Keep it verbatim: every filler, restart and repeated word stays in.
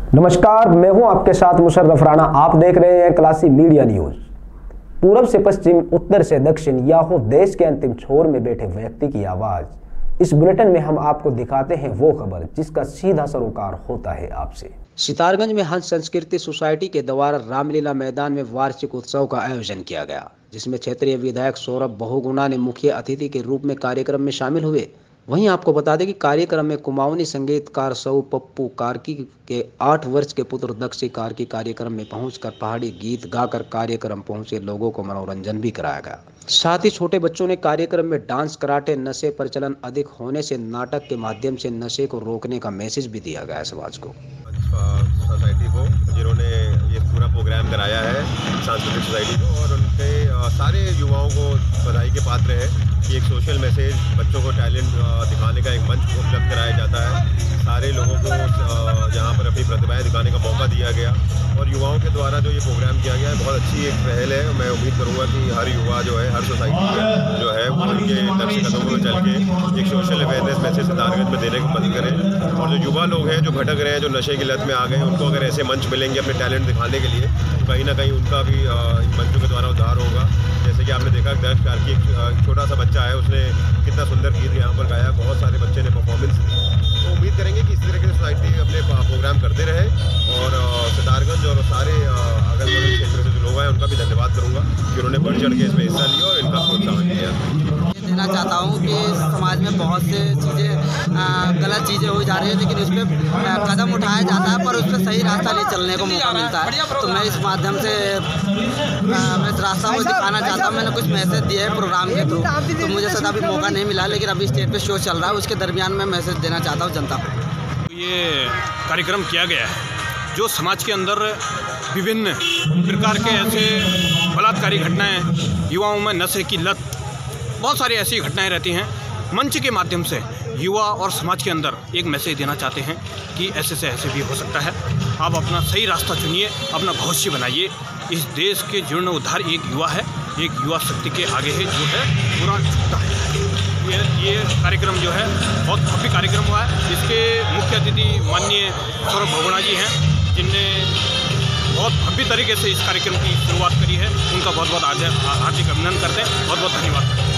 नमस्कार, मैं हूं आपके साथ मुशर्रफ राणा। आप देख रहे हैं क्लासी मीडिया न्यूज। पूरब से पश्चिम, उत्तर से दक्षिण, या हो देश के अंतिम छोर में बैठे व्यक्ति की आवाज। इस बुलेटिन में हम आपको दिखाते हैं वो खबर जिसका सीधा सरोकार होता है आपसे। सितारगंज में हंस संस्कृति सोसाइटी के द्वारा रामलीला मैदान में वार्षिक उत्सव का आयोजन किया गया, जिसमें क्षेत्रीय विधायक सौरभ बहुगुणा ने मुख्य अतिथि के रूप में कार्यक्रम में शामिल हुए। वहीं आपको बता दें कि कार्यक्रम में कुमाऊनी संगीतकार सौ पप्पू कार्की के आठ वर्ष के पुत्र दक्षी कार्की कार्यक्रम में पहुंचकर पहाड़ी गीत गाकर कार्यक्रम पहुंचे लोगों को मनोरंजन भी कराया गया। साथ ही छोटे बच्चों ने कार्यक्रम में डांस, कराटे, नशे प्रचलन अधिक होने से नाटक के माध्यम से नशे को रोकने का मैसेज भी दिया गया समाज को। सोसाइटी को जिन्होंने ये पूरा प्रोग्राम कराया है, सांस्कृतिक सोसाइटी को, और उनके सारे युवाओं को बधाई के पात्र है कि एक सोशल मैसेज, बच्चों को टैलेंट दिखाने का एक मंच उपलब्ध कराया जाता है। सारे लोगों को यहाँ पर अपनी प्रतिभाएं दिखाने का मौका दिया गया और युवाओं के द्वारा जो ये प्रोग्राम किया गया है, बहुत अच्छी एक पहल है। मैं उम्मीद करूँगा कि हर युवा जो है, हर सोसाइटी जो है, वो उनके नक्शे कदमों में चल के एक सोशल अवेयरनेस मैसेज सितारगंज में देने की मदद करें। और जो युवा लोग हैं जो भटक रहे हैं, जो नशे की लत में आ गए, उनको अगर ऐसे मंच मिलेंगे अपने टैलेंट दिखाने के लिए, तो कहीं ना कहीं उनका भी मंचों के द्वारा उद्धार होगा। जैसे कि आपने देखा दक्ष कार्की एक छोटा सा बच्चा है, उसने कितना सुंदर गीत यहाँ पर गाया, बहुत सारे बच्चे ने परफॉर्मेंस दी। तो उम्मीद करेंगे कि इस तरह की सोसाइटी अपने प्रोग्राम करते रहे और सितारगंज और सारे अगल बगल क्षेत्र से जो लोग हैं उनका भी धन्यवाद करूँगा कि उन्होंने बढ़ चढ़ के इसमें हिस्सा लिया और इनका प्रोत्साहन किया। देना चाहता हूँ कि समाज में बहुत से चीज़ें गलत चीज़ें हो जा रही है, लेकिन उस पर कदम उठाया जाता है, पर उस पर सही रास्ता नहीं चलने को मौका मिलता है। तो मैं इस माध्यम से मैं इस रास्ता को दिखाना चाहता हूँ। मैंने कुछ मैसेज दिए हैं प्रोग्राम के थ्रू, तो मुझे सदा अभी मौका नहीं मिला, लेकिन अभी स्टेज पे शो चल रहा है, उसके दरमियान मैं मैसेज देना चाहता हूँ जनता को। ये कार्यक्रम किया गया है जो समाज के अंदर विभिन्न प्रकार के ऐसे बलात्कारी घटनाएँ, युवाओं में नशे की लत, बहुत सारी ऐसी घटनाएं रहती हैं। मंच के माध्यम से युवा और समाज के अंदर एक मैसेज देना चाहते हैं कि ऐसे से ऐसे भी हो सकता है। आप अपना सही रास्ता चुनिए, अपना भविष्य बनाइए। इस देश के जीर्णोद्धार एक युवा है, एक युवा शक्ति के आगे है जो है पूरा झुकता है। ये ये कार्यक्रम जो है बहुत भव्य कार्यक्रम हुआ है। इसके मुख्य अतिथि माननीय सौरभ बहुगुणा जी हैं, जिनने बहुत भव्य तरीके से इस कार्यक्रम की शुरुआत करी है। उनका बहुत बहुत हार्दिक अभिनंदन करते हैं। बहुत बहुत धन्यवाद।